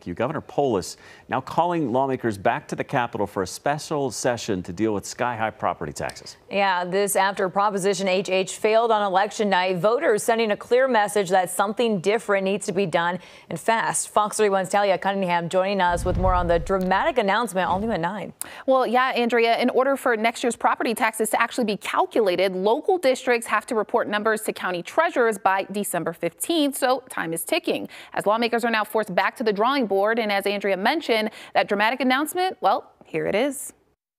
Thank you. Governor Polis now calling lawmakers back to the Capitol for a special session to deal with sky-high property taxes. Yeah, this after Proposition HH failed on election night. Voters sending a clear message that something different needs to be done and fast. Fox 31's Talya Cunningham joining us with more on the dramatic announcement, all new at 9. Well, yeah, Andrea, in order for next year's property taxes to actually be calculated, local districts have to report numbers to county treasurers by December 15th. So time is ticking as lawmakers are now forced back to the drawing board. And as Andrea mentioned, that dramatic announcement, well, here it is.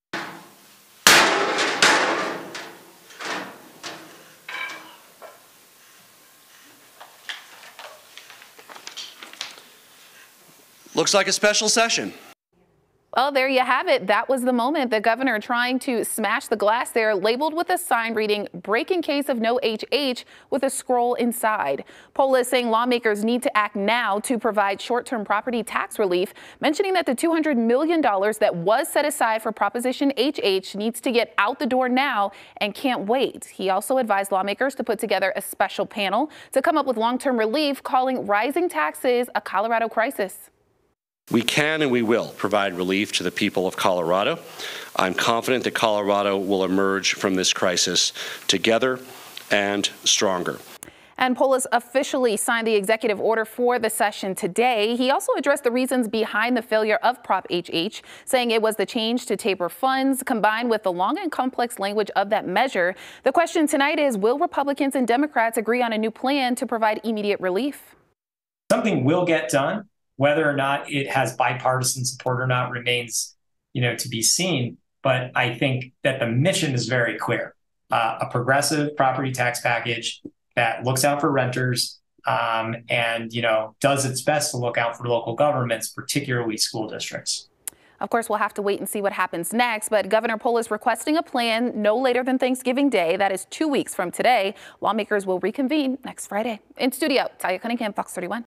Looks like a special session. Well, there you have it. That was the moment. The governor trying to smash the glass there, labeled with a sign reading "Break in case of no HH" with a scroll inside. Polis saying lawmakers need to act now to provide short-term property tax relief, mentioning that the $200 million that was set aside for Proposition HH needs to get out the door now and can't wait. He also advised lawmakers to put together a special panel to come up with long-term relief, calling rising taxes a Colorado crisis. We can and we will provide relief to the people of Colorado. I'm confident that Colorado will emerge from this crisis together and stronger. And Polis officially signed the executive order for the session today. He also addressed the reasons behind the failure of Prop HH, saying it was the change to taper funds combined with the long and complex language of that measure. The question tonight is, will Republicans and Democrats agree on a new plan to provide immediate relief? Something will get done. Whether or not it has bipartisan support or not remains, to be seen. But I think that the mission is very clear. A progressive property tax package that looks out for renters and, does its best to look out for local governments, particularly school districts. Of course, we'll have to wait and see what happens next. But Governor Polis requesting a plan no later than Thanksgiving Day. That is 2 weeks from today. Lawmakers will reconvene next Friday. In studio, Talya Cunningham, Fox 31.